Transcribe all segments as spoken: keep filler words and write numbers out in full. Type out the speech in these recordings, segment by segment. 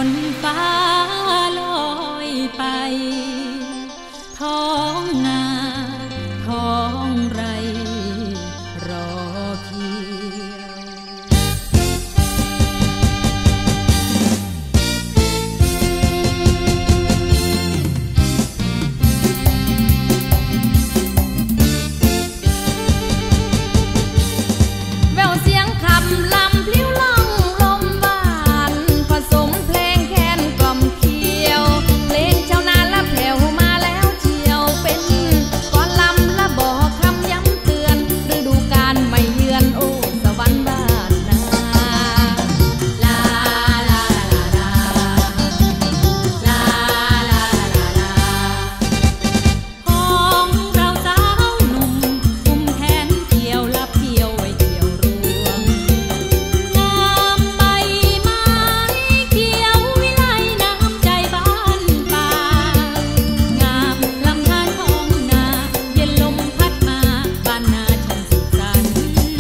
นฟ้าลอยไปท้องนาท้องไรรอเคียวแววเสียงคำลำพลิ้วล่องลมหวานผสมเพลงแค้นกล่อมเคียวเพลงเจ้านาละแผ่วมาแล้วเที่ยวเป็นก่อนลำละบอกคำย้ำเตือนฤดูกาลไม่เยือนโอ้สวรรค์บ้านนาลาลาลาลาลาลาลาของเราสาวหนุ่มกุมแขนเกี่ยวลับเกี่ยวไว้เกี่ยวรวงงามใบไม้เขียววิไลน้ำใจบ้านป่างามลำธารท้องนาเย็นลมพัดมาบ้านนาช่างสุขสันต์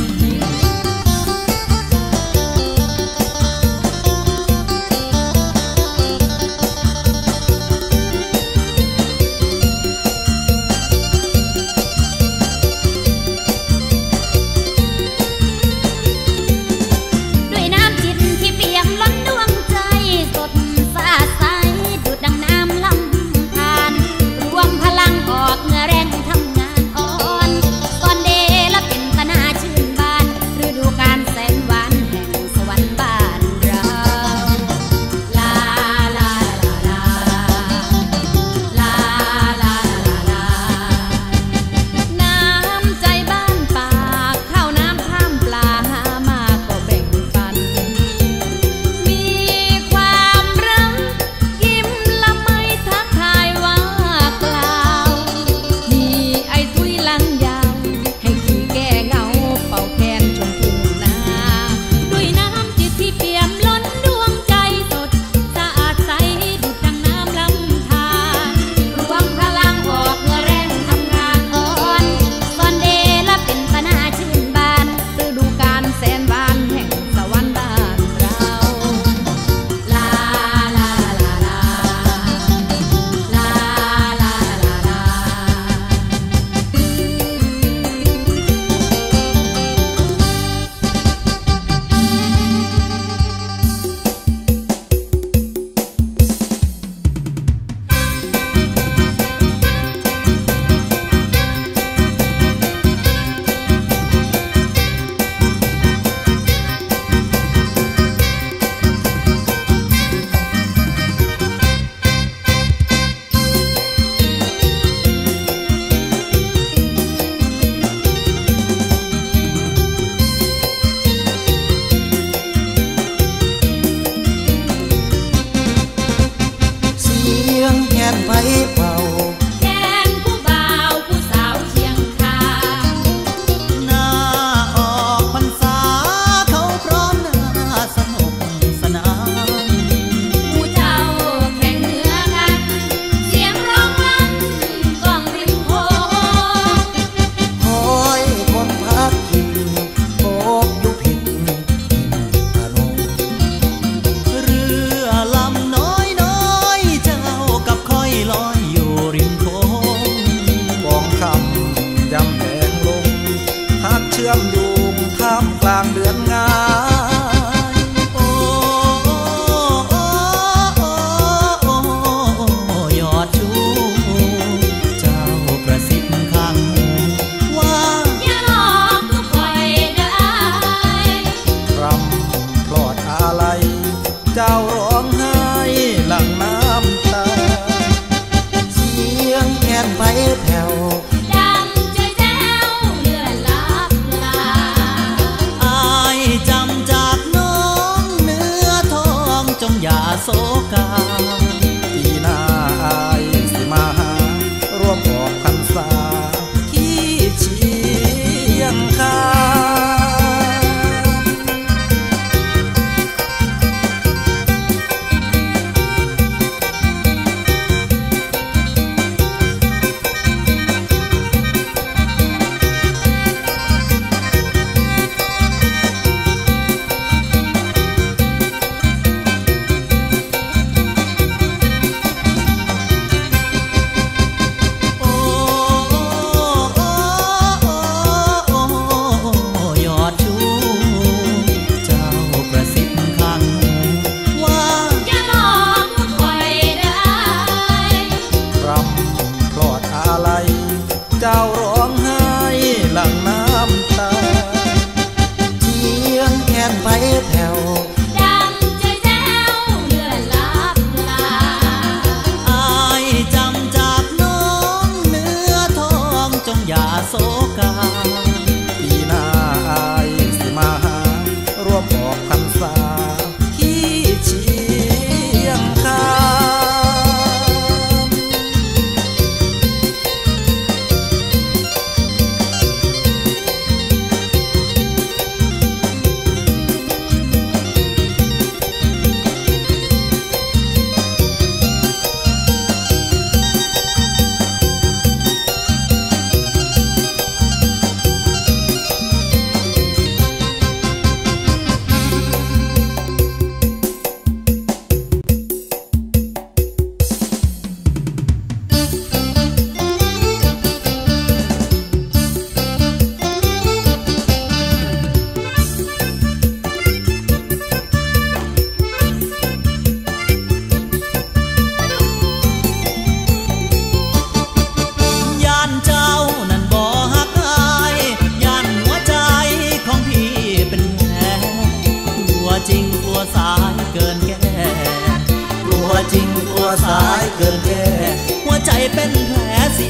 ด้วยน้ำจิตที่เปี่ยมล้นดวงใจสดสะอาดใสดุจดังน้ำลำธารรวมพลังออกเหงื่อแรงทำงานอ่อนตอนเดละเป็นตนาชื่นบานฤดูกาลแสนหวานแห่งสวรรค์บ้านเราลาลาลาลาลาลาลาน้ำใจบ้านป่าข้าวน้ำข้ามปลาหามาก็แบ่งปันมีความรักยิ้มละไมทักทายว่ากล่าวมีไอ้ทุยลังยาวให้ขี่แก้เหงาเป่าแคนชมทุ่งนาด้วยน้ำจิตที่เปี่ยมล้นดวงใจสดสะอาดใสดุจดังน้ำลำธารรวมพลังออกเหงื่อแรงทำงานอ่อนตอนเดละเป็นตนาชื่นบานฤดูกาลแสนหวานแห่งสวรรค์บ้านเราลาลาลาลาลาลาลาลาเสียงแคนไผเป่าแทนผู้บ่าวผู้สาวเชียงคานหน้าออกพรรษาเขาพร้อมหน้าสนุกสนานผู้เจ้าแข่งเหนือกัน เสียงร้องลั่นกล้องริมโขงคอยคนพักกินโบกอยู่ผิดอารมณ์เรือลำน้อยน้อยเจ้ากับคอยลอยอยู่ริมโขงมองคำยำแดงลงหักเชื่อมโยงท่ามกลางเดือนงายโอ้โอ้โอ้โอ้ยอดชูเจ้ากระซิบข้างหูว่าอย่าหลอกทุกคอยได้รำพลอดอะไรเจ้าร้องไห้หลั่งน้ำตา เสียงแคนไผแผ่วดังใจแจ้วเลื่อนลับลาอายจำใจ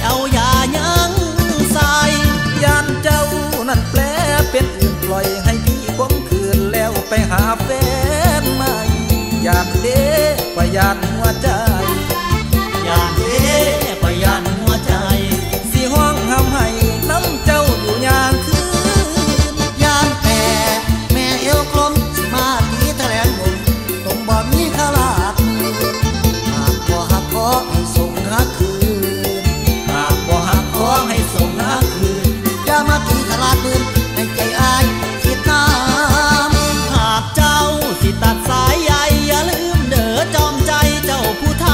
เอายายังใส่ยานเจ้านั่นแปลเป็นอื่นปล่อยให้พี่ข่มขืนแล้วไปหาแฟนใหม่ยานเด้ประหยัดหัวใจยานเด้ประหยัดหัวใจสิห้องห้ำให้น้ำเจ้าอยู่ยามคืนยานแต่แม่เอวกลมสิมาตีแถลงลมตรงบ่มีขลาดหากบ่หักขอให้ส่งหาคืนหากบ่หักขอให้ส่งหาคืนอย่ามาตีตลาดมืนให้ใจอายคิดน้ำหากเจ้าสิตัดสายใยอย่าลืมเด้อจอมใจเจ้าผู้ไท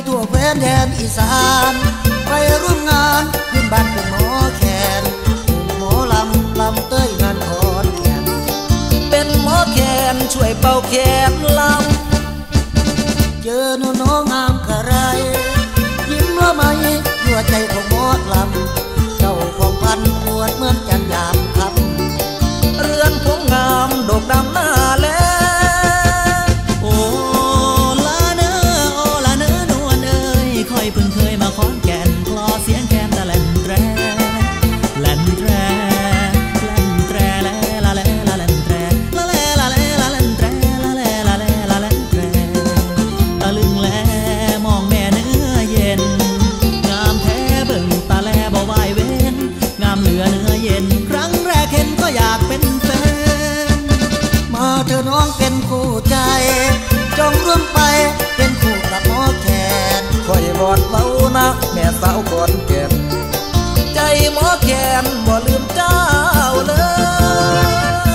ทั่วแคว้นแดนอีสานไปร่วมงานขึ้นบ้านเป็นหมอแคนหมอลำลำเต้ยงานขอนแก่นเป็นหมอแคนช่วยเป่าแคนลำเจอหนูน้องงามกะไรยิ้มละไมยั่วใจของหมอลำเจ้าของพันปวดเหมือนจันยามคำเรือนผมงามดกดำหน้าแลโอ้ละเนอโอ้ละเนอนวลเอ้ยค่อยเพิ่งเคยมาขอนแก่นคลอเสียงแคนตะแลนแตรแลนแตรแลนแตรแลละแลละแลนแตรละแลละแลละแลนแตรละแลละแลละแลนแตรตะลึงแลมองแม่เนื้อเย็นงามแท้เบิ่งตาแลบ่ไหวเว้นงามเหลือเนื้อเย็นครั้งแรกเห็นก็อยากเป็นแฟนมาเธอน้องเป็นคู่ใจจงร่วมไปเป็นคู่กับหมอแคนคอยบอดเบานะแม่สาวก่อนแก่นใจหมอแคนบ่ลืมเจ้าเลย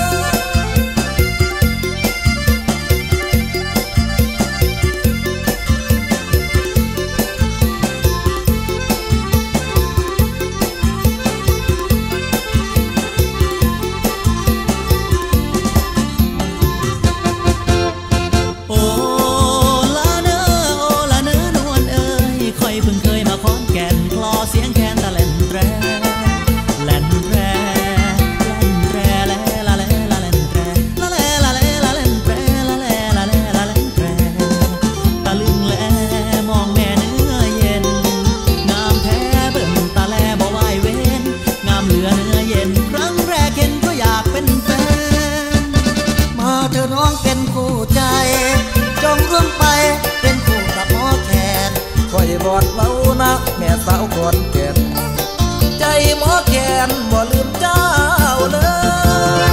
โอ้ละเนอโอ้ละเนอนวลเอ้ยค่อยเพิ่งเคยมาขอนแก่นคลอเสียงแคนตะแลนแตรแลนแตรแลนแตรแลละแลละแลนแตรละแลละแลละแลนแตรละแลละแลละแลนแตรตะลึงแลมองแม่เนื้อเย็นงามแท้เบิ่งตาแลบ่ไหวเว้นงามเหลือเนื้อเย็นครั้งแรกเห็นก็อยากเป็นแฟนมาเธอน้องเป็นคู่ใจจงร่วมไปเป็นคู่กับหมอแคนคอยบอดเบานะแม่สาวก่อนแก่นใจหมอแคนบ่ลืมเจ้าเลย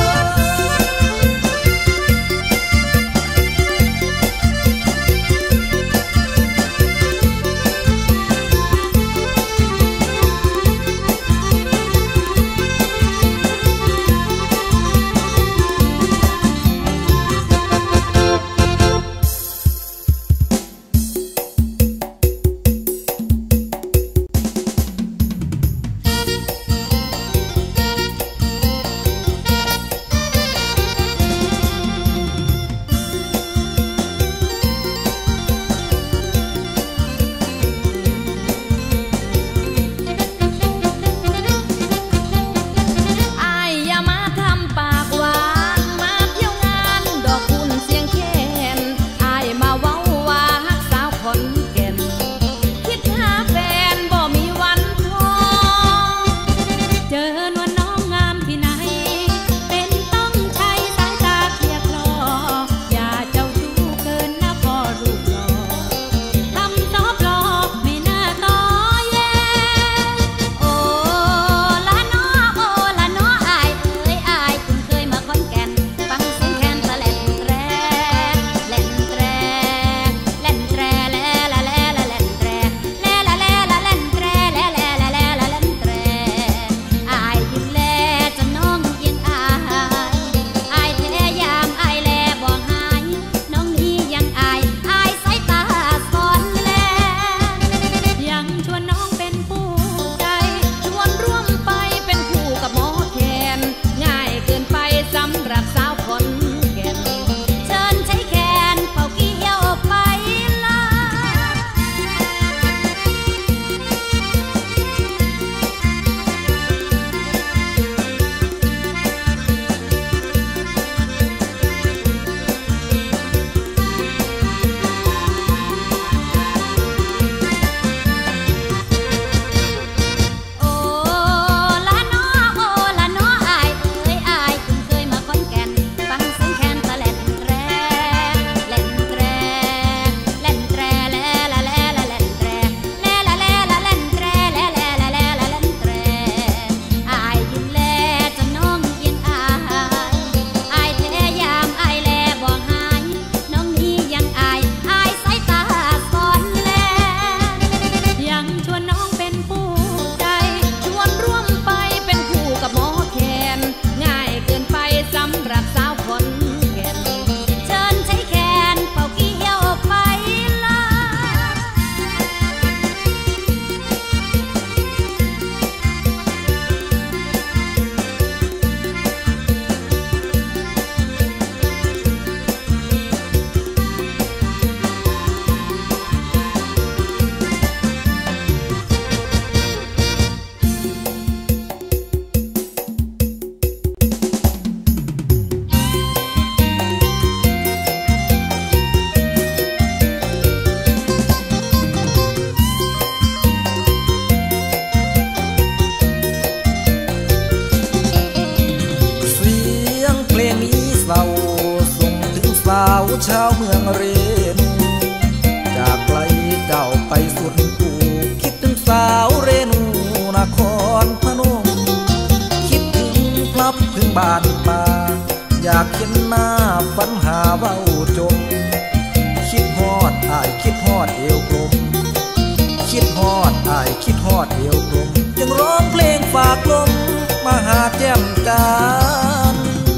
เมืองเรนูจากไกลเจ้าไปสุดกูคิดถึงสาวเรนูนครพนมคิดถึงพลับถึงบ้านป่าอยากเห็นหน้าฝันหาเว้าจมคิดฮอดอายคิดฮอดเอวกลมคิดฮอดอายคิดฮอดเอวกลมจึงร้องเพลงฝากลมมาหาแจ่มกัน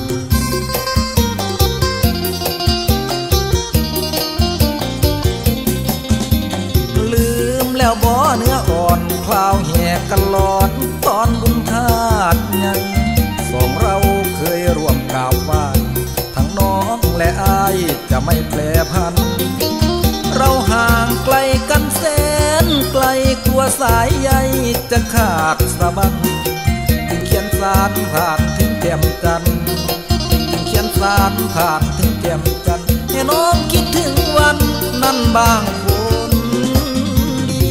ลืมแล้วบ่เนื้ออ่อนคลาวแหกกันหลอดตอนบุญธาตุใหญ่สองเราเคยร่วมกราบไหว้ทั้งน้องและอายจะไม่แปรพันเราห่างไกลกันแสนไกลกลัวสายใยจะขาดสะบั้นจึงเขียนสารผ่านถึงแจ่มจันทร์จึงเขียนสารผ่านถึงแจ่มจันทร์ให้น้องคิดถึงวันนั้นบ้างคนดี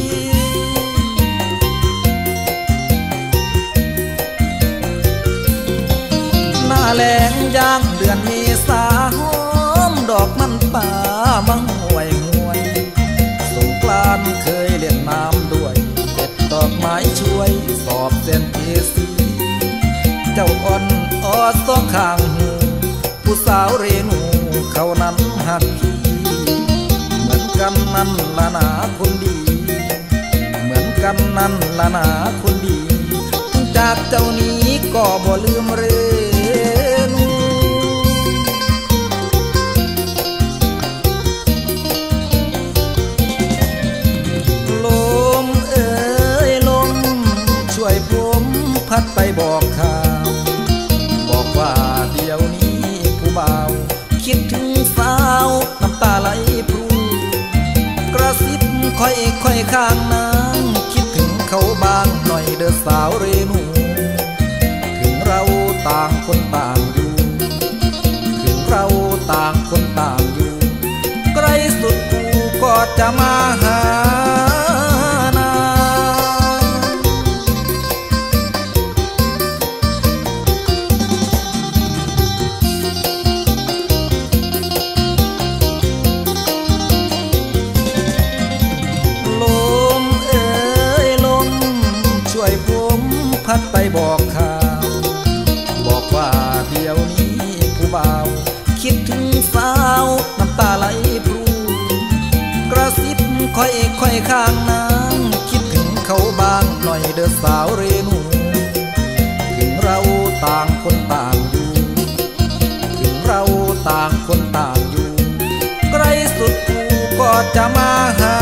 หน้าแล้งย่างเดือนเมษาหอมดอกมันป่ามังห่วยห่วยสงกรานต์เคยเล่นน้ำด้วยเด็ดดอกไม้ช่วยสอบเส้นเอซีเจ้าอ่อนออดสองข้างหูผู้สาวเรนูเขานั้นหักพี่เหมือนกันนั่นละนาคนดีเหมือนกันนั่นละนาคนดีถึงจากเจ้านี้ก็บ่ลืมเรนูลมเอ่ยลมช่วยผมพัดไปบอกข่าวบอกว่าเดี๋ยวนี้ผู้บ่าวคิดถึงสาวน้ำตาไหลพรูกระซิบค่อยค่อยข้างนางคิดถึงเขาบ้างหน่อยเด้อสาวเรนูถึงเราต่างคนต่างอยู่ถึงเราต่างคนต่างอยู่ใกล้สุดกูก็จะมาหาพัดไปบอกข่าวบอกว่าเดี๋ยวนี้ผู้บ่าวคิดถึงสาวน้ำตาไหลพรูกระซิบค่อยค่อยข้างนางคิดถึงเขาบ้างหน่อยเด้อสาวเรนูถึงเราต่างคนต่างอยู่ถึงเราต่างคนต่างอยู่ใกล้สุดกูก็จะมาหา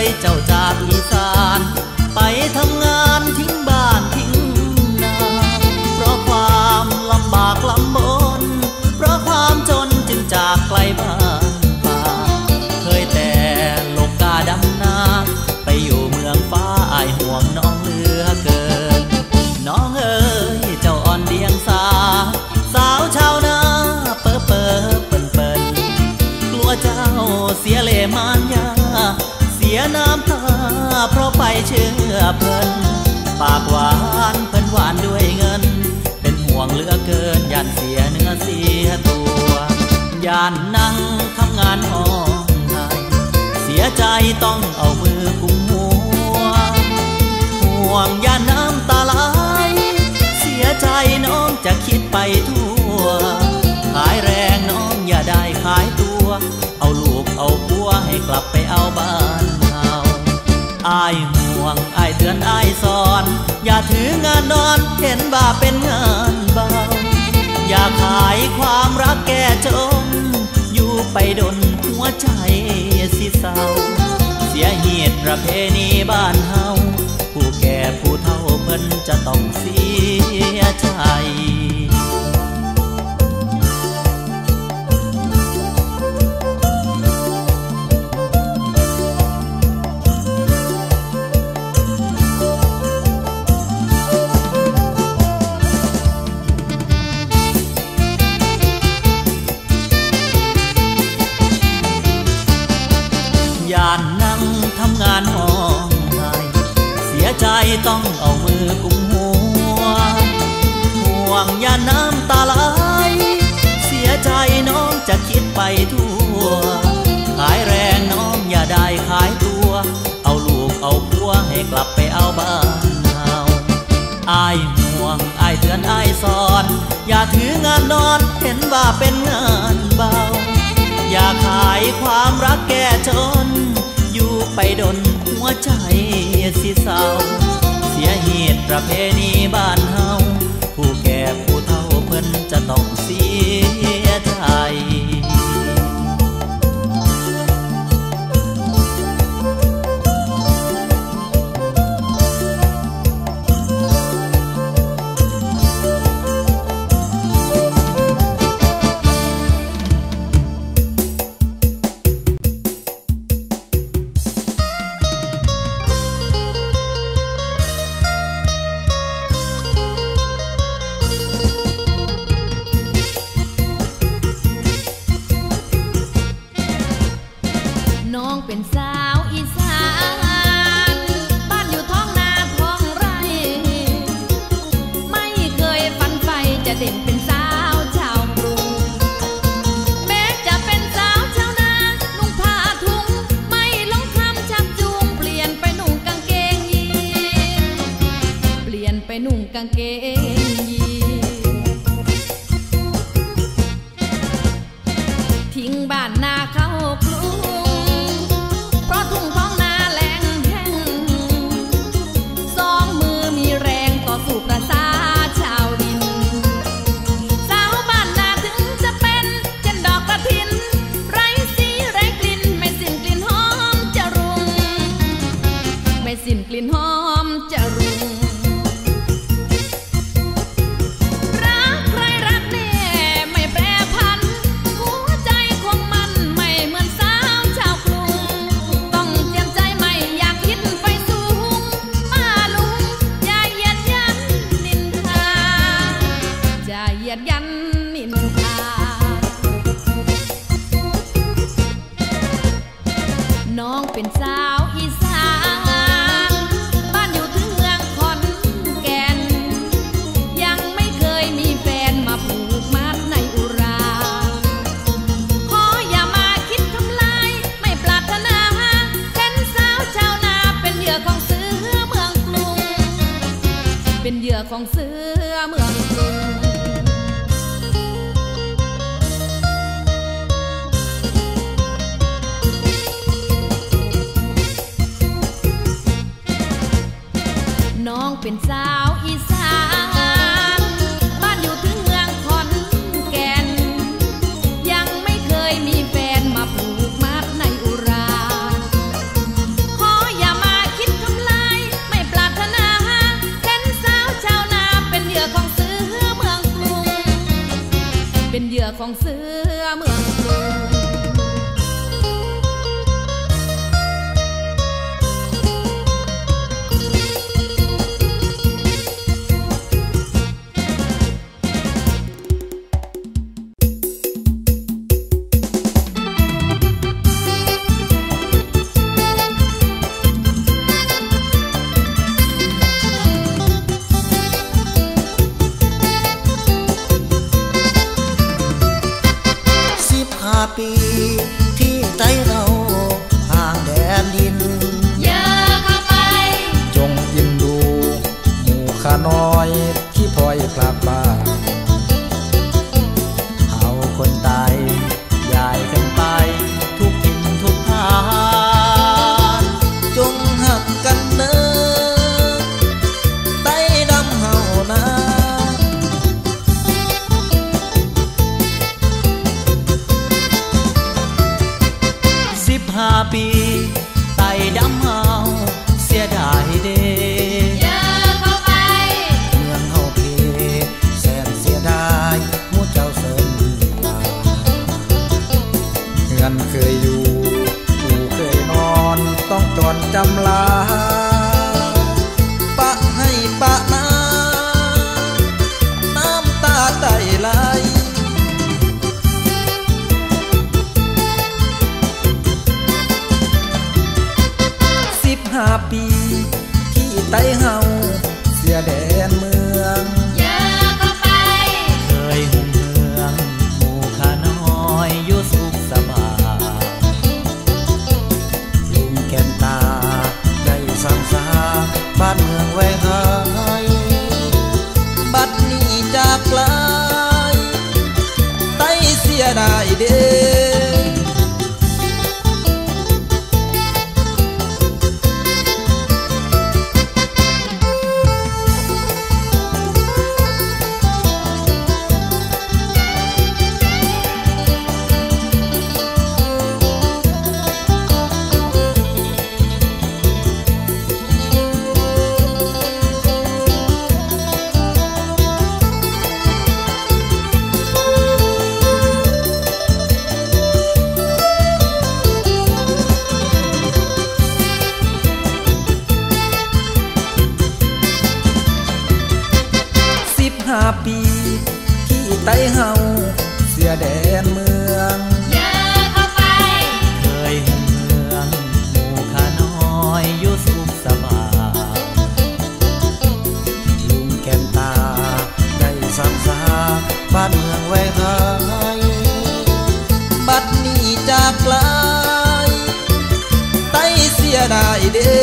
เจ้าจากอีสานไปทำงานทิ้งบ้านทิ้งนาเพราะความลำบากลำบนเพราะความจนจึงจากไกลบ้านป่าเคยแต่โลกกาดำนาไปอยู่เมืองฟ้าอายห่วงน้องเหลือเกินน้องเอ๋ยเจ้าอ่อนเดียงสาสาวชาวนาเป๋อเป๋อเปิ่นเปิ่นกลัวเจ้าเสียเล่มานยาเสียน้ำตาเพราะไปเชื่อเพิ่นปากหวานเพิ่นหวานด้วยเงินเป็นห่วงเหลือเกินย่านเสียเนื้อเสียตัวย่านนั่งทำงานห้องไห้เสียใจต้องเอามือกุมหัวห่วงย่านน้ำตาไหลเสียใจน้องจะคิดไปทั่วขายแรงน้องอย่าได้ขายตัวเอาลูกเอาผัวให้กลับไปเอาบ้านเฮาอายห่วงอายเตือนอายสอนอย่าถืองานนอนเห็นว่าเป็นงานเบาอย่าขายความรักแก่จนอยู่ไปดนหัวใจสิเศร้าเสียเหตุประเพณีบ้านเฮาผู้แก่ผู้เฒ่าเพิ่นจะต้องเสียใจย่านนั่งทำงานห้องไห้เสียใจต้องเอามือกุมหัวห่วงย่านน้ำตาไหลเสียใจน้องจะคิดไปทั่วขายแรงน้องอย่าได้ขายตัวเอาลูกเอาผัวให้กลับไปเอาบ้านเฮาอายห่วงอายเตือนอายสอนอย่าถืองานนอนเห็นว่าเป็นงานเบาอย่าขายความรักแก่จนอยู่ไปดนหัวใจสิเศร้าเสียเหตุประเพณีบ้านเฮาผู้แก่ผู้เฒ่าเพิ่นจะต้องเสียใจเป็นสาวอีสานบ้านอยู่ท้องนาท้องไร่ไม่เคยฝันใฝ่จะเด่นเป็นสาวชาวกรุงแม้จะเป็นสาวชาวนานุ่งผ้าถุงไม่หลงคำชักจูงเปลี่ยนไปนุ่งกางเกงยีนเปลี่ยนไปนุ่งกางเกงยีนทิ้งบ้านนาเข้ากรุงเพราะทุ่งท้องนาแล้งแห้งสองมือมีแรงต่อสู้ประสาชาวดินสาวบ้านนาถึงจะเป็นเช่นดอกกระถินไร้สีไร้กลิ่นไม่สิ้นกลิ่นหอมจะรุงไม่สิ้นกลิ่นหอมจะรุงรักใครรักแน่ไม่แปรผันหัวใจคงมันไม่เหมือนสาวชาวกรุงต้องเจียมใจไม่อยากคิดไปสูงมาลุงอย่าเหยียดยันนินทาอย่าเหยียดยันนินทาน้องเป็นสาวอีสานบ้านอยู่ถึงเมืองขอนแก่นยังไม่เคยมีแฟนมาผูกมัดในอุราขออย่ามาคิดทำลายไม่ปรารถนาเป็นสาวชาวนาเป็นเหยื่อของเสือเมืองกรุงเป็นเหยื่อของเสือเมืองกรุงน้องเป็นสาวอีสานบ้านอยู่ถึงเมืองขอนแก่นยังไม่เคยมีแฟนมาผูกมัดในอุราขอกลับบ้านเอาคนตายย้ายกันไปทุกทิศทุกทางจงหักกันเด้อไต้ดำเฮานะสิบห้าปีไต้ดำเฮาเสียดายเด้เยอะเข้าไปเมืองเฮาเพแสนเสียดายมูเจ้าเสินลาเฮือนเคยอยู่อยู่เคยนอนต้องจอดจำลาปะให้ปะนาน้ำตาไต้ไหลสิบห้าปีที่ไต้เฮาเสียแดนเมืองเยอะเข้าไปเคยหุ่งเฮืองหมู่ข้าน้อยอยู่สุขสบายลุงแก้มตาได้สร้างสาบ้านเมืองไว้ให้บัดนี้จากไกลไต้เสียดายเด้ห้าปีที่ไต้เฮาเสียแดนเมืองเยอะเข้าไปเคยหุ่งเฮืองหมู่ข้าน้อยอยู่สุขสบายลุงแก้มตาได้สร้างสาบ้านเมืองไว้ให้บัดนี้จากไกลไต้เสียดายเด้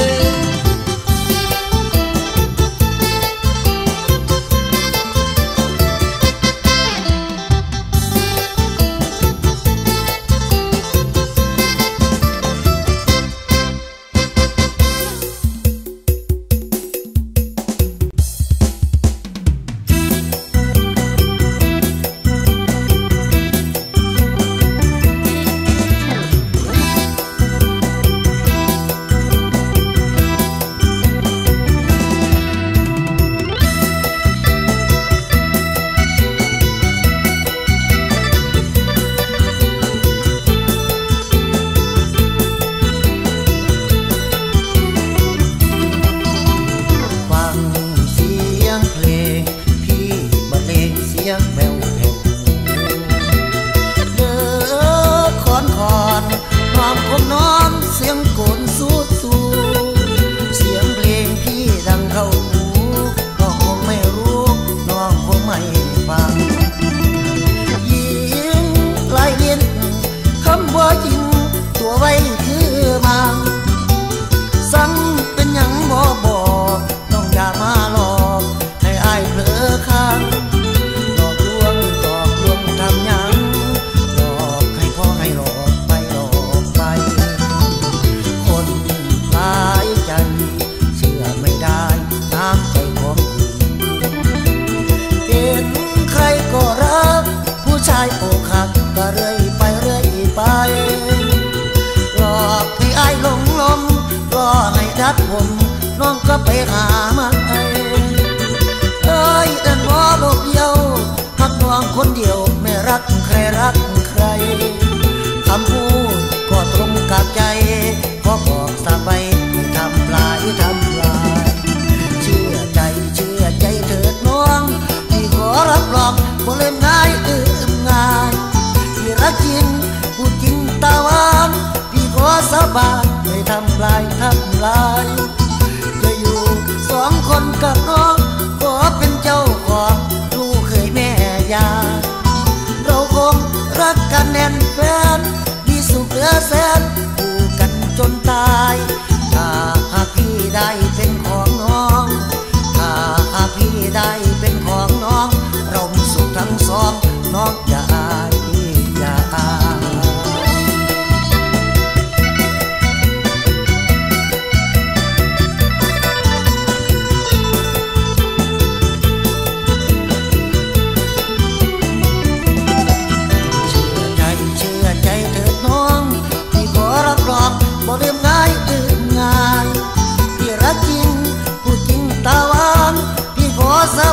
ผมน้องก็ไปหามันเอ้ยเอิ้นบ่โลกเดียวหักน้องคนเดียวไม่รักใครรักใครคำพูดก็ตรงกับใจขอบอกสบายไม่ทำลายทำลายเชื่อใจเชื่อใจเถิดน้องที่ขอรับรองบ่เล่นง่ายอื่นงานที่รักจริงพูดจริงตาหวานพี่ขอสาบานไม่ทำลายทำลายจะอยู่สองคนกับน้องขอเป็นเจ้าของลูกเคยแม่ยาเราคงรักกันแน่นแฟนมีสุขเหลือแสนอยู่กันจนตายถ้าหากพี่ได้เป็นของน้องถ้าหากพี่ได้เป็นของ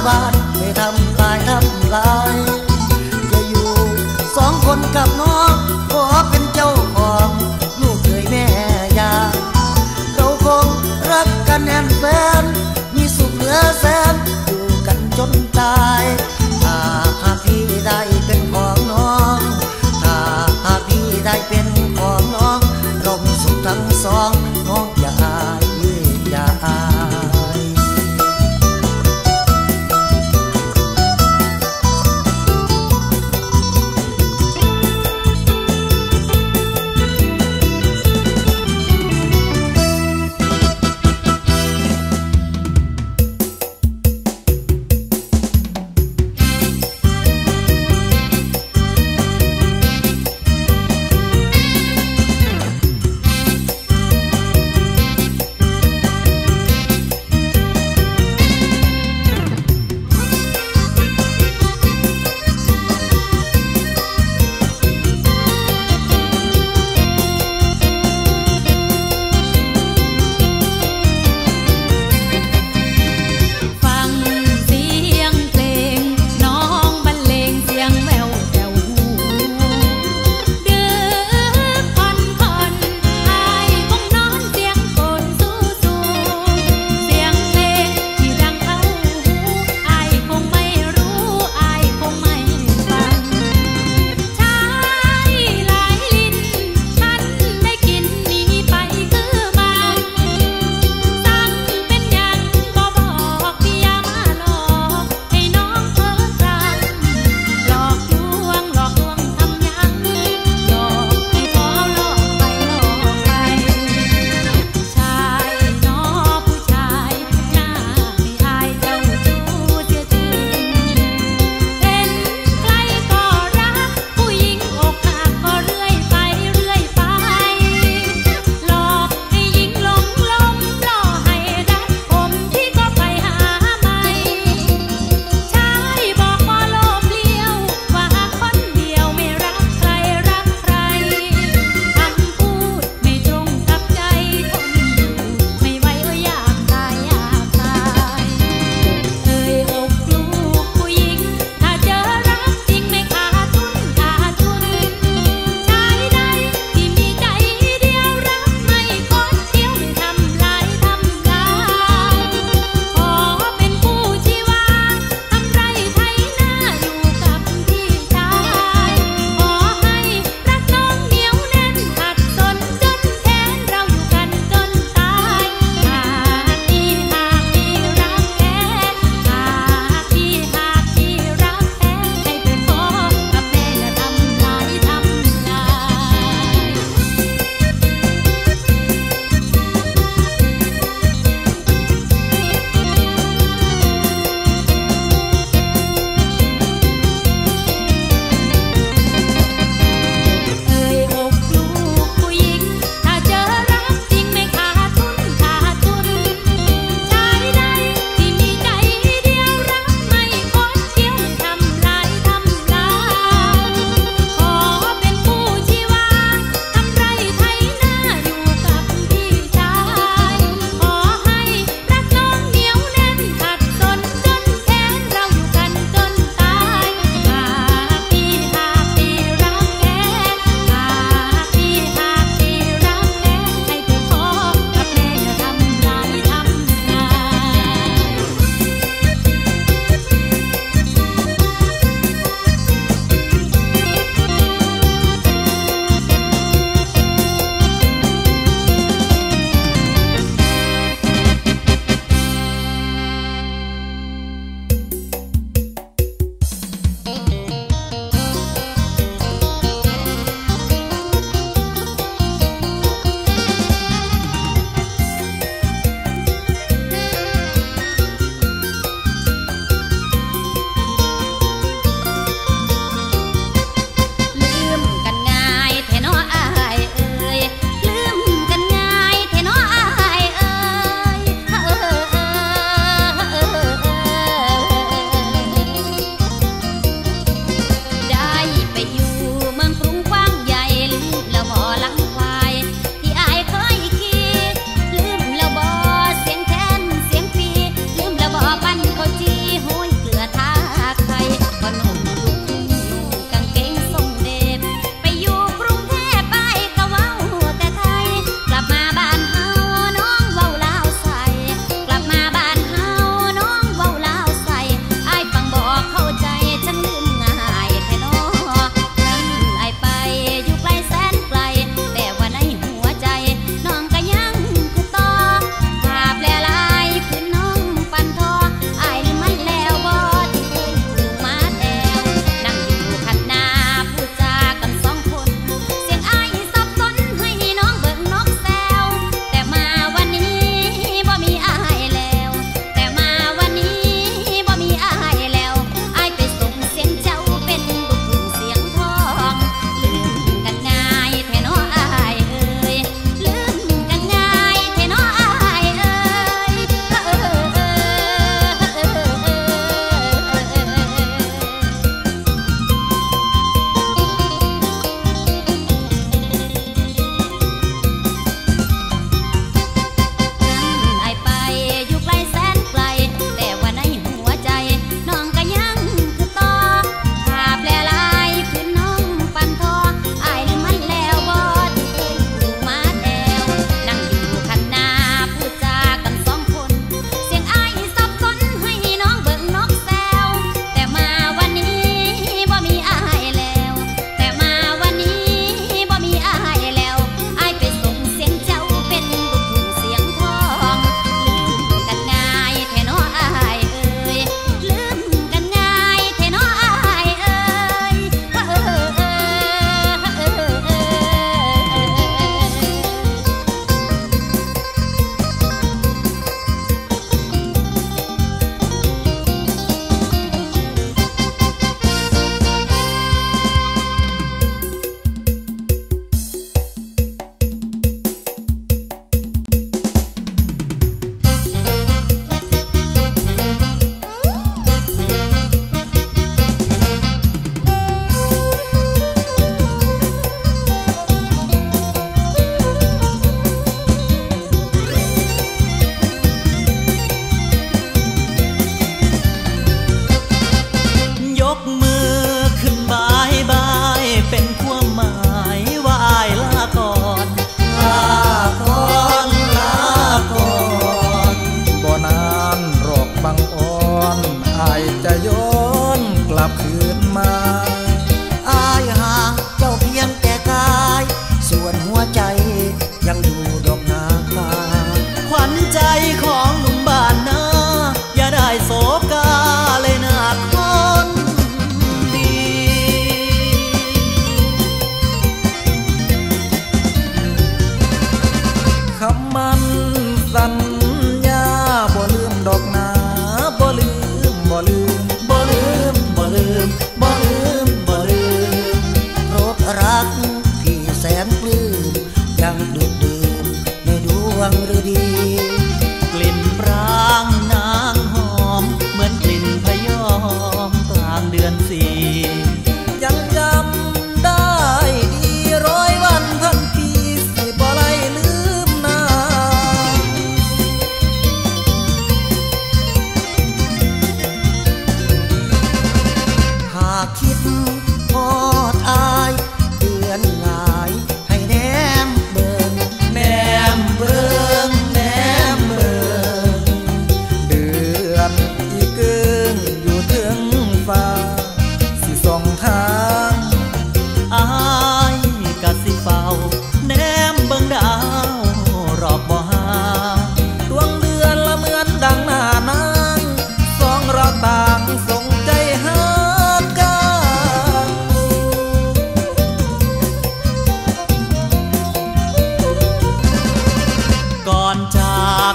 บ้านไม่ทำลายทำลายจะอยู่สองคนกับน้องขอเป็นเจ้าของลูกเคยแม่ยาเราคงรักกันแน่นแฟนมีสุขเหลือแสนอยู่กันจนตายถ้าหากพี่ได้เป็นของน้องถ้าหากพี่ได้เป็นของน้องเรามีสุขทั้งสองน้องอย่าอายอย่าอาย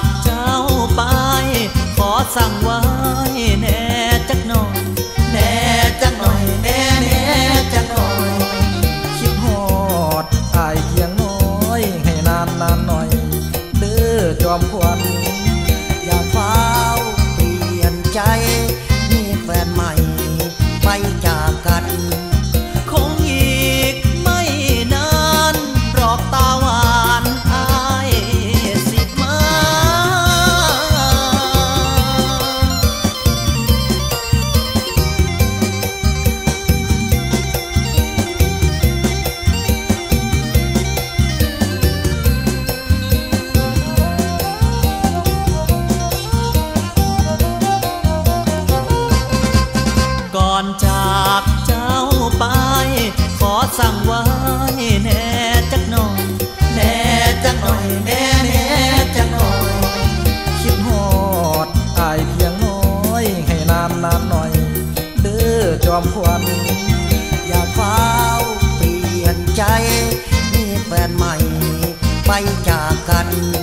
เจ้าไปขอสั่งไว้แน่จักหน่อยแน่จักหน่อยแน่แน่จักหน่อยคิดฮอดอายเพียงน้อยให้นานนานหน่อยเด้อจอมขวัญอย่าฟ้าวเปลี่ยนใจมีแฟนใหม่ไปจากกันคงอีกไม่นานรอบตาหวานอายสิมาก่อนจากเจ้าไปขอสั่งไว้แน่จักหน่อยแน่จักหน่อยแน่แน่จักหน่อยคิดฮอดอายเพียงน้อยให้นานนานหน่อยเด้อจอมขวัญอย่าฟ้าวเปลี่ยนใจมีแฟนใหม่ไปจากกัน